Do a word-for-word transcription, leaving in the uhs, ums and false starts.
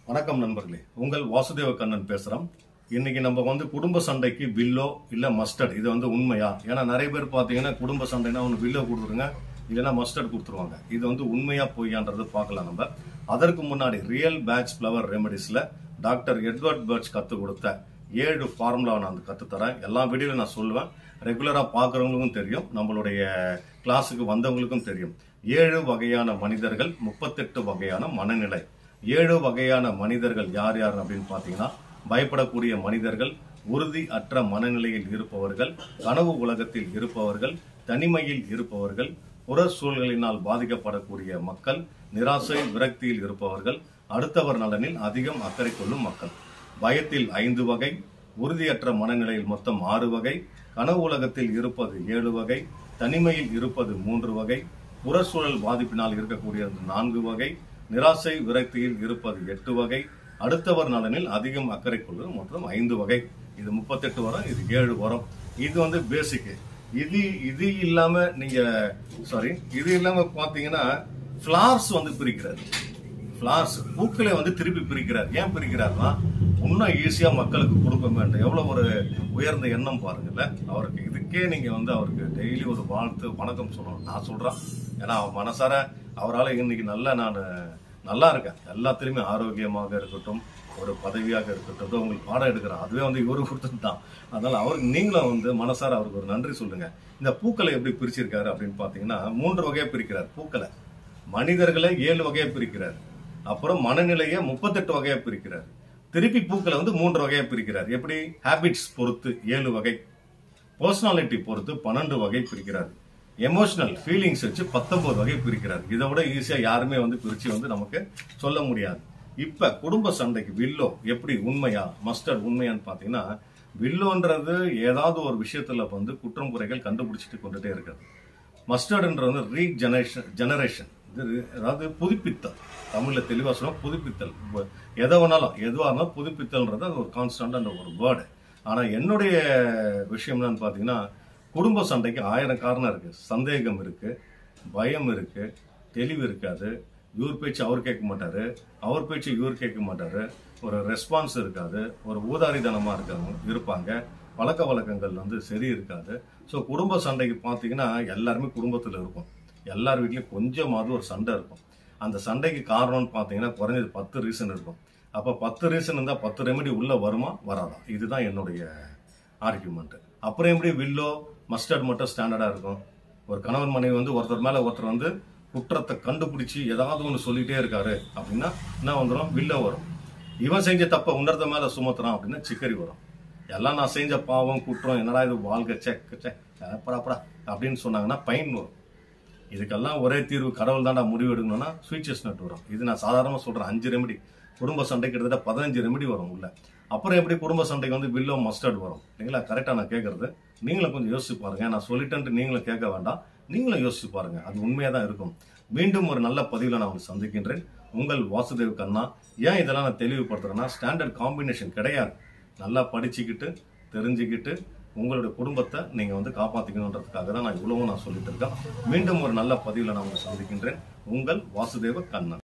வணக்கம் நண்பர்களே, உங்கள் வாசுதேவ கண்ணன் பேசுறோம். இன்னைக்கு நம்ம வந்து குடும்ப சண்டைக்கு பில்லோ இல்ல மஸ்டர்ட் இது வந்து உண்மையா? ஏன்னா நிறைய பேர் பாத்தீங்கன்னா குடும்ப சண்டைனா ஒன்று பில்லோ கொடுத்துருங்க இல்லைன்னா மஸ்டர்ட் கொடுத்துருவாங்க. இது வந்து உண்மையா பொய்யான்றது பார்க்கலாம். நம்ம அதற்கு முன்னாடி ரியல் பேட்ச் ஃப்ளவர் ரெமெடிஸ்ல டாக்டர் எட்வர்ட் பர்ச் கத்து கொடுத்த ஏழு ஃபார்முலாவை நான் கத்து தரேன். எல்லா வீடியோலும் நான் சொல்லுவேன். ரெகுலரா பாக்குறவங்களுக்கும் தெரியும், நம்மளுடைய கிளாஸுக்கு வந்தவங்களுக்கும் தெரியும். ஏழு வகையான மனிதர்கள், முப்பத்தெட்டு வகையான மனநிலை. ஏழு வகையான மனிதர்கள் யார் யார் அப்படின்னு பாத்தீங்கன்னா, பயப்படக்கூடிய மனிதர்கள், உறுதி அற்ற மனநிலையில் இருப்பவர்கள், கனவு உலகத்தில் இருப்பவர்கள், தனிமையில் இருப்பவர்கள், புற சூழல்களினால் பாதிக்கப்படக்கூடிய மக்கள், நிராசை விரக்தியில் இருப்பவர்கள், அடுத்தவர் நலனில் அதிகம் அக்கறை கொள்ளும் மக்கள். பயத்தில் ஐந்து வகை, உறுதியற்ற மனநிலையில் மொத்தம் ஆறு வகை, கனவு உலகத்தில் இருப்பது ஏழு வகை, தனிமையில் இருப்பது மூன்று வகை, புறச்சூழல் பாதிப்பினால் இருக்கக்கூடிய நான்கு வகை, நிராசை விரக்தியில் இருப்பது எட்டு வகை, அடுத்தவர் நலனில் அதிகம் அக்கறை கொள்வது மொத்தம் ஐந்து வகை. இது முப்பத்தெட்டு வரும், இது ஏழு வரும். இது வந்து பேசிக். இது இது இல்லாம நீங்க சாரி இது இல்லாம பாத்தீங்கன்னா பிளார்ஸ் வந்து பிரிக்கிறார். பிளார்ஸ் பூக்களை வந்து திருப்பி பிரிக்கிறார். ஏன் பிரிக்கிறார்னா, இன்னும் ஈஸியா மக்களுக்கு கொடுக்க வேண்டும். எவ்வளவு ஒரு உயர்ந்த எண்ணம் பாருங்கல்ல அவருக்கு. இதுக்கே நீங்க வந்து அவருக்கு டெய்லி ஒரு வாழ்த்து வணக்கம் சொல்லணும். நான் சொல்றேன், ஏன்னா மனசார அவரால் இன்னைக்கு நல்லா நான் நல்லா இருக்கேன். எல்லாத்திலுமே ஆரோக்கியமாக இருக்கட்டும், ஒரு பதவியாக இருக்கட்டும், உங்களுக்கு பாடம் எடுக்கிறேன், அதுவே வந்து இவரு கொடுத்துட்டு தான். அதனால அவருக்கு நீங்களும் வந்து மனசார அவருக்கு ஒரு நன்றி சொல்லுங்க. இந்த பூக்களை எப்படி பிரிச்சிருக்காரு அப்படின்னு பாத்தீங்கன்னா, மூன்று வகையா பிரிக்கிறார் பூக்களை. மனிதர்களை ஏழு வகையா பிரிக்கிறார். அப்புறம் மனநிலையை முப்பத்தெட்டு வகையா பிரிக்கிறார். திருப்பி பூக்களை வந்து மூன்று வகையா பிரிக்கிறார். எப்படி? ஹேபிட்ஸ் பொறுத்து ஏழு வகை, பர்சனாலிட்டி பொறுத்து பன்னெண்டு வகை பிரிக்கிறார், எமோஷனல் ஃபீலிங்ஸ் வச்சு பத்தொன்பது வகை பிரிக்கிறார். இதை விட ஈஸியா யாருமே வந்து பிரிச்சு வந்து நமக்கு சொல்ல முடியாது. இப்ப குடும்ப சண்டைக்கு வில்லோ எப்படி உண்மையா மஸ்டர்ட் உண்மையான்னு பாத்தீங்கன்னா, வில்லோன்றது ஏதாவது ஒரு விஷயத்துல வந்து குற்றம் குறைகள் கண்டுபிடிச்சிட்டு கொண்டுட்டே இருக்காது. மஸ்டர்ட்ன்றது வந்து ரீஜெனரேஷன் ஜெனரேஷன் இது, அதாவது புதுப்பித்தல். தமிழ்ல தெளிவா சொன்னா புதுப்பித்தல். எதை வேணாலும் எதுவா இருந்தாலும் புதுப்பித்தல்ன்றது அது ஒரு கான்ஸ்டன்ட் அந்த ஒரு வேர்டு. ஆனா என்னுடைய விஷயம் என்னன்னு பாத்தீங்கன்னா, குடும்ப சண்டைக்கு ஆயிரம் காரணம் இருக்கு. சந்தேகம் இருக்கு, பயம் இருக்கு, தெளிவு இருக்காது, இவர் பேச்சு அவர் கேட்க மாட்டாரு, அவர் பேச்சு இவர் கேட்க மாட்டாரு, ஒரு ரெஸ்பான்ஸ் இருக்காது, ஒரு ஊதாரித்தனமா இருக்காங்க இருப்பாங்க, பழக்க வழக்கங்கள் வந்து சரி இருக்காது. ஸோ குடும்ப சண்டைக்கு பார்த்தீங்கன்னா எல்லாருமே குடும்பத்தில் இருக்கும். எல்லார் வீட்லயும் கொஞ்சமாவது ஒரு சண்டை இருக்கும். அந்த சண்டைக்கு காரணம்னு பார்த்தீங்கன்னா குறைஞ்சது பத்து ரீசன் இருக்கும். அப்போ பத்து ரீசன் இருந்தால் பத்து ரெமெடி உள்ள வருமா வராதா? இதுதான் என்னுடைய ஆர்கியூமெண்ட். அப்புறம் எப்படி வில்லோ மஸ்டர்ட் மட்டும் ஸ்டாண்டர்டா இருக்கும்? ஒரு கணவன் மனைவி வந்து ஒருத்தர் மேல ஒருத்தர் வந்து குற்றத்தை கண்டுபிடிச்சு ஏதாவது ஒன்று சொல்லிட்டே இருக்காரு அப்படின்னா என்ன வந்துடும்? வில்லோ வரும். இவன் செஞ்ச தப்ப உணர்ந்த மேல சுமத்துறான் அப்படின்னா சிக்கரி வரும். எல்லாம் நான் செஞ்ச பாவம் குற்றம், என்னடா இது வாழ்க்கை செக் செப்படாப்படா அப்படின்னு சொன்னாங்கன்னா பைன் வரும். இதுக்கெல்லாம் ஒரே தீர்வு கடவுள் தாண்டா முடிவு எடுக்கணும்னா ஸ்வீட் செஸ்னட் வரும். இது நான் சாதாரணமா சொல்றேன். அஞ்சு ரெமெடி குடும்ப சண்டை கிட்டத்தட்ட பதினஞ்சு ரெமெடி வரும் உள்ள. அப்புறம் எப்படி குடும்ப சண்டைக்கு வந்து வில்லோ மஸ்டர்ட் வரும்? இல்லைங்களா? கரெக்டா நான் கேட்கறது நீங்களும் கொஞ்சம் யோசிச்சு பாருங்க. நான் சொல்லிட்டேன்ட்டு நீங்களும் கேட்க வேண்டாம், நீங்களும் யோசிச்சு பாருங்க. அது உண்மையா தான் இருக்கும். மீண்டும் ஒரு நல்ல பதிவில் நான் உங்களுக்கு சந்திக்கின்றேன். உங்கள் வாசுதேவ் கண்ணா. ஏன் இதெல்லாம் நான் தெளிவுபடுத்துறேன்னா, ஸ்டாண்டர்ட் காம்பினேஷன் கிடையாது. நல்லா படிச்சுக்கிட்டு தெரிஞ்சுக்கிட்டு உங்களுடைய குடும்பத்தை நீங்க வந்து காப்பாத்திக்கணுன்றதுக்காக தான் நான் இவ்வளவும் நான் சொல்லிட்டு இருக்கேன். மீண்டும் ஒரு நல்ல பதிவில் நான் உங்களை சந்திக்கின்றேன். உங்கள் வாசுதேவ கண்ணன்.